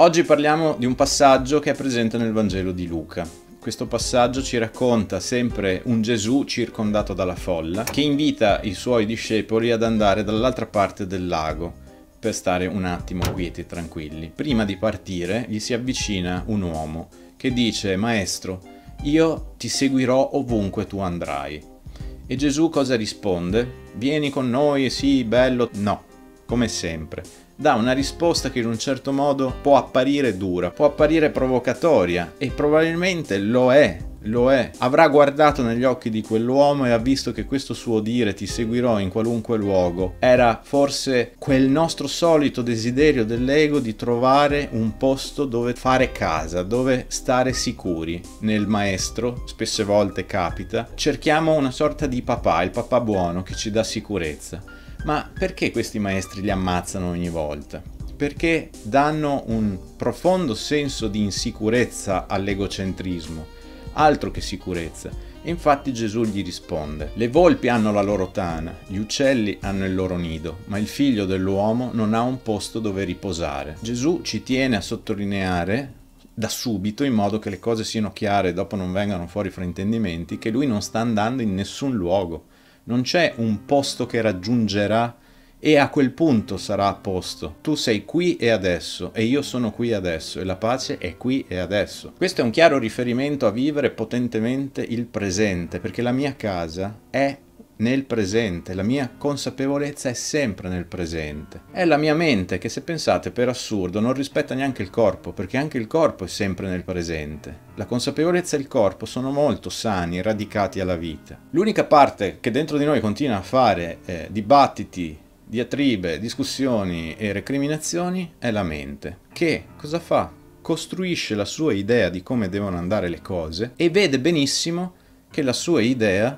Oggi parliamo di un passaggio che è presente nel Vangelo di Luca. Questo passaggio ci racconta sempre un Gesù circondato dalla folla che invita i suoi discepoli ad andare dall'altra parte del lago per stare un attimo quieti e tranquilli. Prima di partire gli si avvicina un uomo che dice: Maestro, io ti seguirò ovunque tu andrai. E Gesù cosa risponde? Vieni con noi, sì, bello. No, come sempre. Dà una risposta che in un certo modo può apparire dura, può apparire provocatoria, e probabilmente lo è. Avrà guardato negli occhi di quell'uomo e ha visto che questo suo dire ti seguirò in qualunque luogo era forse quel nostro solito desiderio dell'ego di trovare un posto dove fare casa, dove stare sicuri. Nel maestro, spesse volte capita, cerchiamo una sorta di papà, il papà buono che ci dà sicurezza. Ma perché questi maestri li ammazzano ogni volta? Perché danno un profondo senso di insicurezza all'egocentrismo, altro che sicurezza. E infatti Gesù gli risponde: le volpi hanno la loro tana, gli uccelli hanno il loro nido, ma il figlio dell'uomo non ha un posto dove riposare. Gesù ci tiene a sottolineare da subito, in modo che le cose siano chiare e dopo non vengano fuori fraintendimenti, che lui non sta andando in nessun luogo. Non c'è un posto che raggiungerà e a quel punto sarà a posto. Tu sei qui e adesso e io sono qui adesso e la pace è qui e adesso. Questo è un chiaro riferimento a vivere potentemente il presente, perché la mia casa è nel presente, la mia consapevolezza è sempre nel presente. È la mia mente che, se pensate, per assurdo non rispetta neanche il corpo, perché anche il corpo è sempre nel presente. La consapevolezza e il corpo sono molto sani, radicati alla vita. L'unica parte che dentro di noi continua a fare dibattiti, diatribe, discussioni e recriminazioni è la mente. Che cosa fa? Costruisce la sua idea di come devono andare le cose e vede benissimo che la sua idea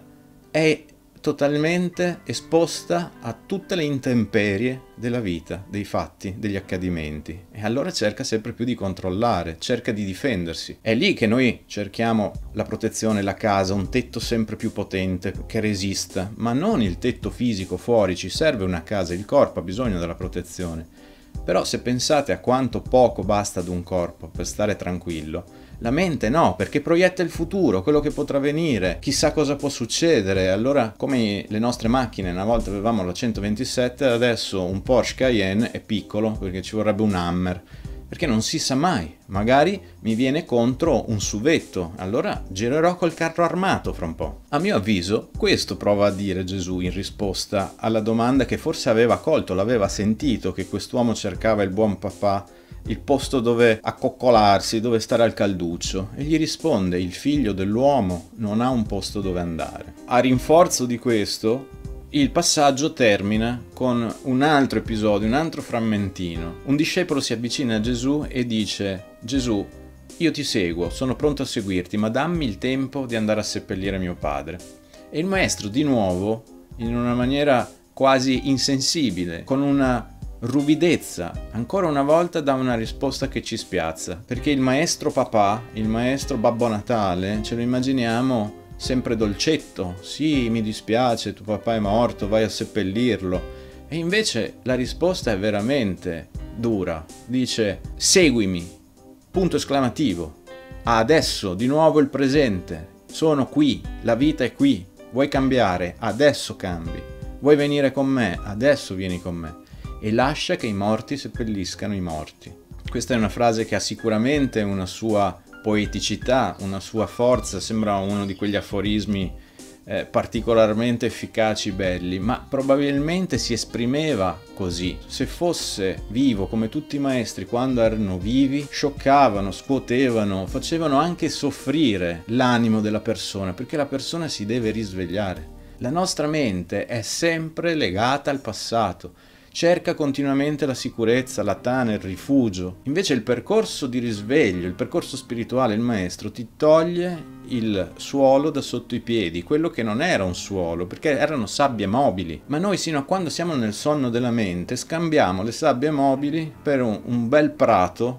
è totalmente esposta a tutte le intemperie della vita, dei fatti, degli accadimenti, e allora cerca sempre più di controllare, cerca di difendersi. È lì che noi cerchiamo la protezione, la casa, un tetto sempre più potente che resista, ma non il tetto fisico fuori. Ci serve una casa, il corpo ha bisogno della protezione, però se pensate a quanto poco basta ad un corpo per stare tranquillo, la mente no, perché proietta il futuro, quello che potrà venire, chissà cosa può succedere. Allora, come le nostre macchine, una volta avevamo la 127, adesso un Porsche Cayenne è piccolo perché ci vorrebbe un Hammer, perché non si sa mai, magari mi viene contro un suvetto, allora girerò col carro armato fra un po'. A mio avviso, questo prova a dire Gesù in risposta alla domanda che forse aveva colto, l'aveva sentito, che quest'uomo cercava il buon papà, il posto dove accoccolarsi, dove stare al calduccio, e gli risponde: il figlio dell'uomo non ha un posto dove andare. A rinforzo di questo, il passaggio termina con un altro episodio, un altro frammentino. Un discepolo si avvicina a Gesù e dice: Gesù, io ti seguo, sono pronto a seguirti, ma dammi il tempo di andare a seppellire mio padre. E il maestro, di nuovo, in una maniera quasi insensibile, con una ruvidezza, ancora una volta dà una risposta che ci spiazza, perché il maestro papà, il maestro Babbo Natale, ce lo immaginiamo sempre dolcetto: sì, mi dispiace, tuo papà è morto, vai a seppellirlo. E invece la risposta è veramente dura, dice: seguimi, punto esclamativo, adesso, di nuovo il presente, sono qui, la vita è qui, vuoi cambiare, adesso cambi, vuoi venire con me, adesso vieni con me, e lascia che i morti seppelliscano i morti. Questa è una frase che ha sicuramente una sua poeticità, una sua forza, sembra uno di quegli aforismi particolarmente efficaci, belli, ma probabilmente si esprimeva così. Se fosse vivo come tutti i maestri quando erano vivi, scioccavano, scuotevano, facevano anche soffrire l'animo della persona, perché la persona si deve risvegliare. La nostra mente è sempre legata al passato, cerca continuamente la sicurezza, la tana, il rifugio. Invece il percorso di risveglio, il percorso spirituale, il maestro ti toglie il suolo da sotto i piedi, quello che non era un suolo, perché erano sabbie mobili. Ma noi, sino a quando siamo nel sonno della mente, scambiamo le sabbie mobili per un bel prato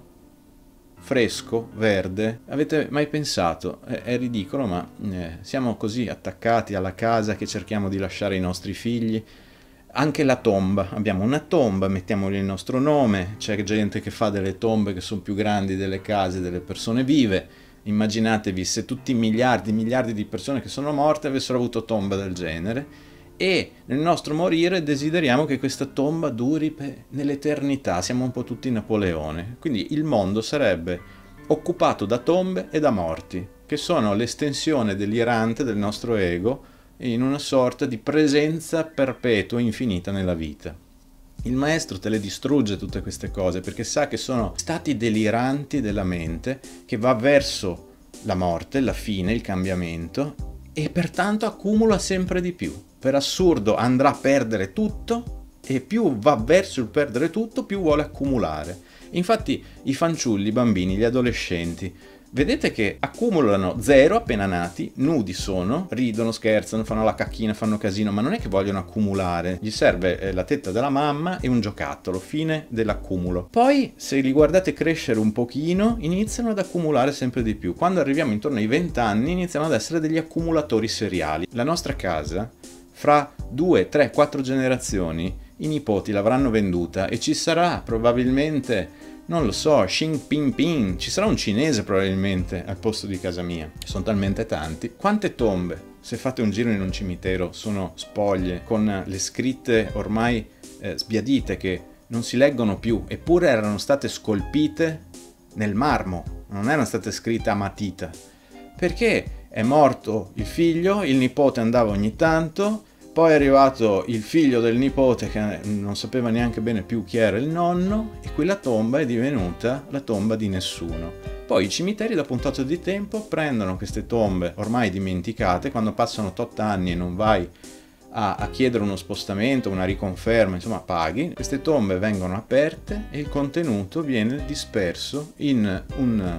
fresco, verde. Avete mai pensato? È ridicolo, ma siamo così attaccati alla casa che cerchiamo di lasciare ai nostri figli, Anche la tomba, abbiamo una tomba, mettiamogli il nostro nome, c'è gente che fa delle tombe che sono più grandi delle case delle persone vive. Immaginatevi se tutti i miliardi di persone che sono morte avessero avuto tombe del genere, e nel nostro morire desideriamo che questa tomba duri nell'eternità, siamo un po' tutti Napoleone, quindi il mondo sarebbe occupato da tombe e da morti, che sono l'estensione delirante del nostro ego in una sorta di presenza perpetua infinita nella vita. Il maestro te le distrugge tutte queste cose perché sa che sono stati deliranti della mente che va verso la morte, la fine, il cambiamento, e pertanto accumula sempre di più. Per assurdo andrà a perdere tutto, e più va verso il perdere tutto, più vuole accumulare. Infatti i fanciulli, i bambini, gli adolescenti, vedete che accumulano 0 appena nati, nudi sono, ridono, scherzano, fanno la cacchina, fanno casino, ma non è che vogliono accumulare, gli serve la tetta della mamma e un giocattolo, fine dell'accumulo. Poi, se li guardate crescere un pochino, iniziano ad accumulare sempre di più. Quando arriviamo intorno ai 20 anni, iniziano ad essere degli accumulatori seriali. La nostra casa, fra 2, 3, 4 generazioni, i nipoti l'avranno venduta e ci sarà probabilmente, non lo so, Xi Jinping, ci sarà un cinese probabilmente al posto di casa mia. Sono talmente tanti. Quante tombe, se fate un giro in un cimitero, sono spoglie con le scritte ormai sbiadite che non si leggono più, eppure erano state scolpite nel marmo, non erano state scritte a matita. Perché è morto il figlio, il nipote andava ogni tanto, poi è arrivato il figlio del nipote che non sapeva neanche bene più chi era il nonno, e quella tomba è divenuta la tomba di nessuno. Poi i cimiteri dopo un tot di tempo prendono queste tombe ormai dimenticate, quando passano tot anni e non vai a chiedere uno spostamento, una riconferma, insomma paghi, queste tombe vengono aperte e il contenuto viene disperso in un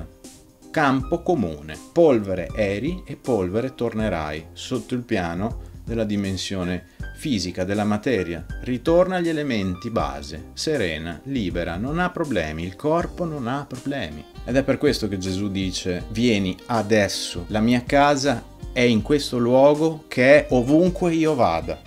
campo comune. Polvere eri e polvere tornerai, sotto il piano della dimensione fisica, della materia. Ritorna agli elementi base, serena, libera, non ha problemi, il corpo non ha problemi. Ed è per questo che Gesù dice: vieni adesso, la mia casa è in questo luogo che è ovunque io vada.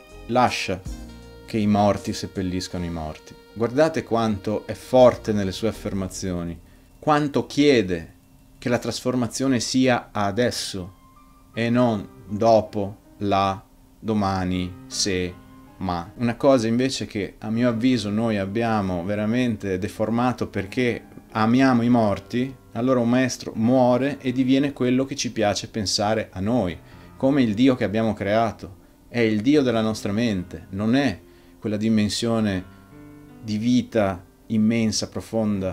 Lascia che i morti seppelliscano i morti. Guardate quanto è forte nelle sue affermazioni, quanto chiede che la trasformazione sia adesso e non dopo, là, domani, se, ma. Una cosa invece che a mio avviso noi abbiamo veramente deformato perché amiamo i morti, allora un maestro muore e diviene quello che ci piace pensare a noi, come il Dio che abbiamo creato. È il Dio della nostra mente, non è quella dimensione di vita immensa, profonda,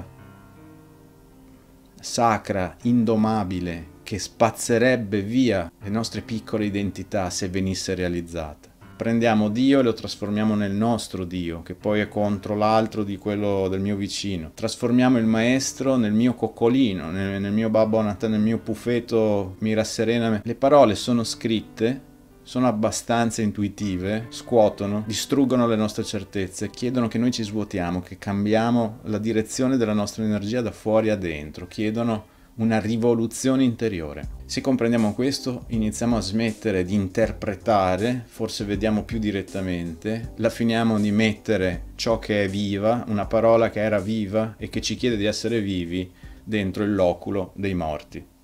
sacra, indomabile, che spazzerebbe via le nostre piccole identità se venisse realizzata. Prendiamo Dio e lo trasformiamo nel nostro Dio, che poi è contro l'altro di quello del mio vicino. Trasformiamo il maestro nel mio coccolino, nel mio Babbo Natale, nel mio puffeto mi rasserena. Le parole sono scritte, sono abbastanza intuitive, scuotono, distruggono le nostre certezze, chiedono che noi ci svuotiamo, che cambiamo la direzione della nostra energia da fuori a dentro, chiedono una rivoluzione interiore. Se comprendiamo questo, iniziamo a smettere di interpretare, forse vediamo più direttamente, la finiamo di mettere ciò che è viva, una parola che era viva e che ci chiede di essere vivi, dentro il loculo dei morti.